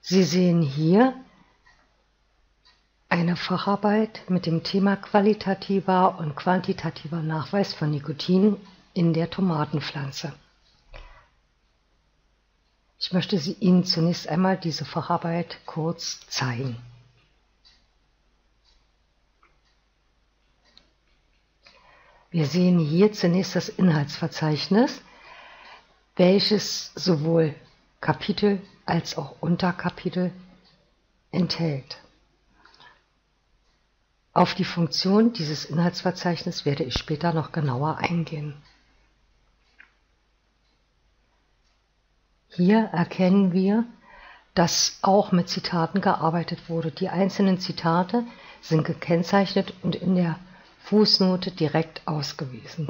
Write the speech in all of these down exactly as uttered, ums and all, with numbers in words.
Sie sehen hier eine Facharbeit mit dem Thema qualitativer und quantitativer Nachweis von Nikotin in der Tomatenpflanze. Ich möchte Sie Ihnen zunächst einmal diese Facharbeit kurz zeigen. Wir sehen hier zunächst das Inhaltsverzeichnis, welches sowohl Kapitel als auch Unterkapitel enthält. Auf die Funktion dieses Inhaltsverzeichnisses werde ich später noch genauer eingehen. Hier erkennen wir, dass auch mit Zitaten gearbeitet wurde. Die einzelnen Zitate sind gekennzeichnet und in der Fußnote direkt ausgewiesen.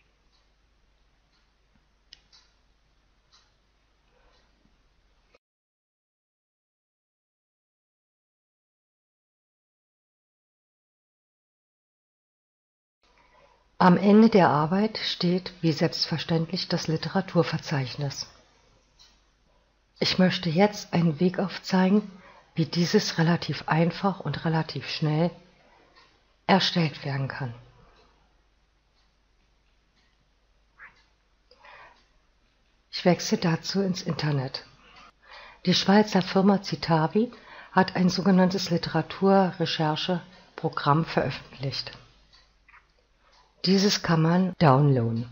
Am Ende der Arbeit steht, wie selbstverständlich, das Literaturverzeichnis. Ich möchte jetzt einen Weg aufzeigen, wie dieses relativ einfach und relativ schnell erstellt werden kann. Ich wechsle dazu ins Internet. Die Schweizer Firma Citavi hat ein sogenanntes Literaturrechercheprogramm veröffentlicht. Dieses kann man downloaden.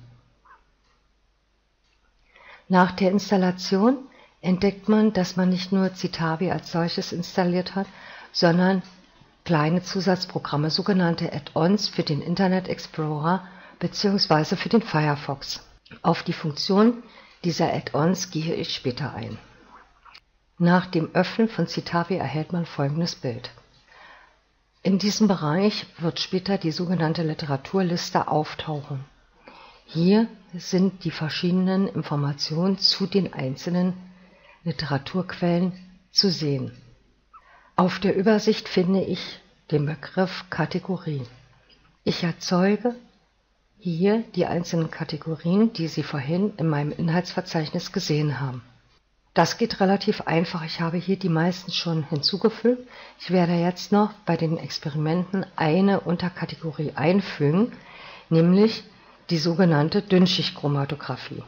Nach der Installation entdeckt man, dass man nicht nur Citavi als solches installiert hat, sondern kleine Zusatzprogramme, sogenannte Add-ons für den Internet Explorer bzw. für den Firefox. Auf die Funktion dieser Add-ons gehe ich später ein. Nach dem Öffnen von Citavi erhält man folgendes Bild. In diesem Bereich wird später die sogenannte Literaturliste auftauchen. Hier sind die verschiedenen Informationen zu den einzelnen Literaturquellen zu sehen. Auf der Übersicht finde ich den Begriff Kategorie. Ich erzeuge hier die einzelnen Kategorien, die Sie vorhin in meinem Inhaltsverzeichnis gesehen haben. Das geht relativ einfach. Ich habe hier die meisten schon hinzugefügt. Ich werde jetzt noch bei den Experimenten eine Unterkategorie einfügen, nämlich die sogenannte Dünnschichtchromatographie.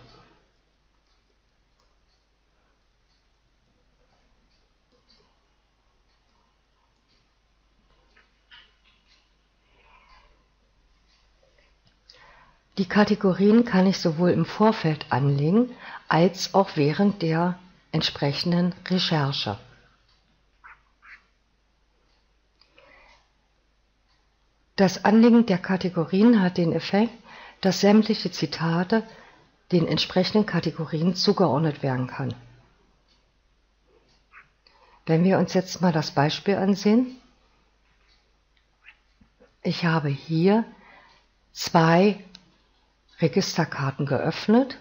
Die Kategorien kann ich sowohl im Vorfeld anlegen, als auch während der entsprechenden Recherche. Das Anlegen der Kategorien hat den Effekt, dass sämtliche Zitate den entsprechenden Kategorien zugeordnet werden kann. Wenn wir uns jetzt mal das Beispiel ansehen, ich habe hier zwei Registerkarten geöffnet.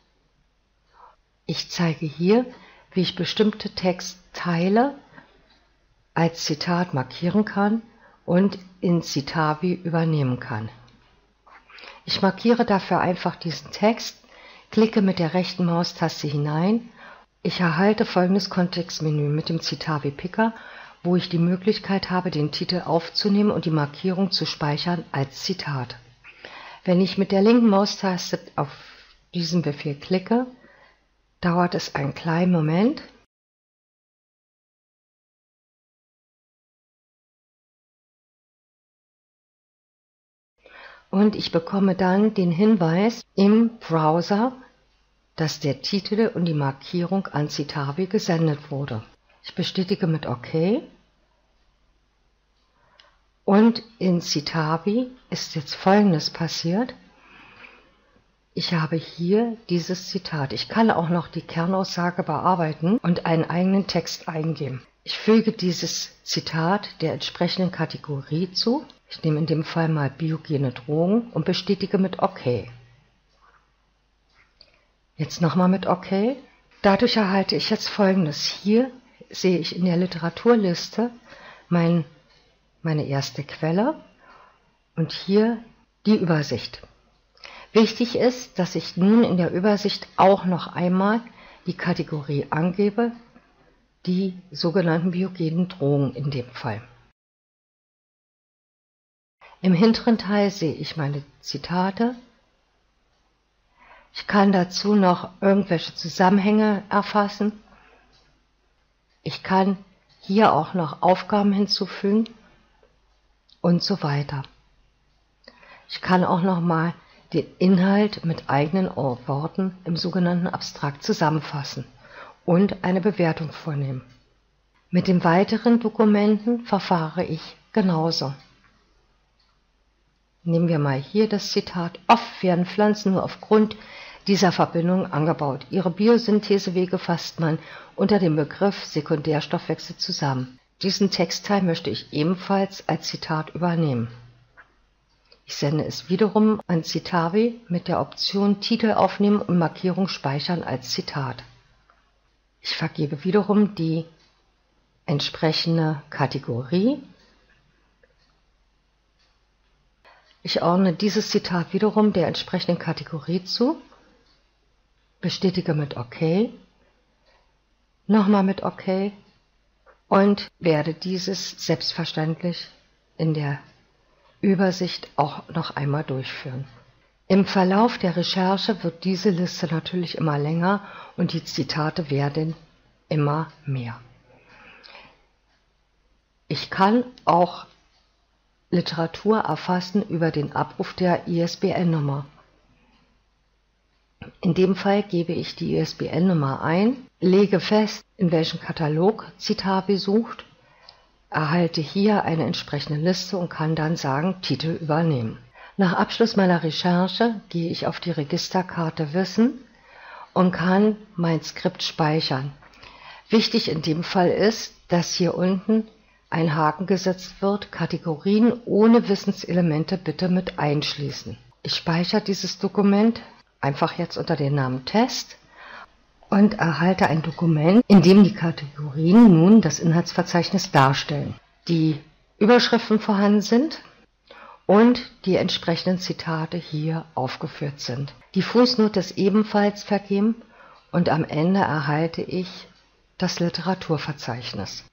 Ich zeige hier, wie ich bestimmte Textteile als Zitat markieren kann und in Citavi übernehmen kann. Ich markiere dafür einfach diesen Text, klicke mit der rechten Maustaste hinein. Ich erhalte folgendes Kontextmenü mit dem Citavi Picker, wo ich die Möglichkeit habe, den Titel aufzunehmen und die Markierung zu speichern als Zitat. Wenn ich mit der linken Maustaste auf diesen Befehl klicke, dauert es einen kleinen Moment. Und ich bekomme dann den Hinweis im Browser, dass der Titel und die Markierung an Citavi gesendet wurde. Ich bestätige mit OK. Und in Citavi ist jetzt Folgendes passiert. Ich habe hier dieses Zitat. Ich kann auch noch die Kernaussage bearbeiten und einen eigenen Text eingeben. Ich füge dieses Zitat der entsprechenden Kategorie zu. Ich nehme in dem Fall mal biogene Drogen und bestätige mit OK. Jetzt nochmal mit OK. Dadurch erhalte ich jetzt Folgendes. Hier sehe ich in der Literaturliste mein, meine erste Quelle und hier die Übersicht. Wichtig ist, dass ich nun in der Übersicht auch noch einmal die Kategorie angebe, die sogenannten biogenen Drohungen in dem Fall. Im hinteren Teil sehe ich meine Zitate. Ich kann dazu noch irgendwelche Zusammenhänge erfassen. Ich kann hier auch noch Aufgaben hinzufügen und so weiter. Ich kann auch noch mal den Inhalt mit eigenen Worten im sogenannten Abstrakt zusammenfassen und eine Bewertung vornehmen. Mit den weiteren Dokumenten verfahre ich genauso. Nehmen wir mal hier das Zitat: Oft werden Pflanzen nur aufgrund dieser Verbindung angebaut. Ihre Biosynthesewege fasst man unter dem Begriff Sekundärstoffwechsel zusammen. Diesen Textteil möchte ich ebenfalls als Zitat übernehmen. Ich sende es wiederum an Citavi mit der Option Titel aufnehmen und Markierung speichern als Zitat. Ich vergebe wiederum die entsprechende Kategorie. Ich ordne dieses Zitat wiederum der entsprechenden Kategorie zu, bestätige mit OK, nochmal mit OK und werde dieses selbstverständlich in der Übersicht auch noch einmal durchführen. Im Verlauf der Recherche wird diese Liste natürlich immer länger und die Zitate werden immer mehr. Ich kann auch Literatur erfassen über den Abruf der I S B N-Nummer. In dem Fall gebe ich die I S B N-Nummer ein, lege fest, in welchem Katalog Citavi sucht, erhalte hier eine entsprechende Liste und kann dann sagen, Titel übernehmen. Nach Abschluss meiner Recherche gehe ich auf die Registerkarte Wissen und kann mein Skript speichern. Wichtig in dem Fall ist, dass hier unten ein Haken gesetzt wird: Kategorien ohne Wissenselemente bitte mit einschließen. Ich speichere dieses Dokument einfach jetzt unter dem Namen Test und erhalte ein Dokument, in dem die Kategorien nun das Inhaltsverzeichnis darstellen, die Überschriften vorhanden sind und die entsprechenden Zitate hier aufgeführt sind. Die Fußnote ist ebenfalls vergeben und am Ende erhalte ich das Literaturverzeichnis.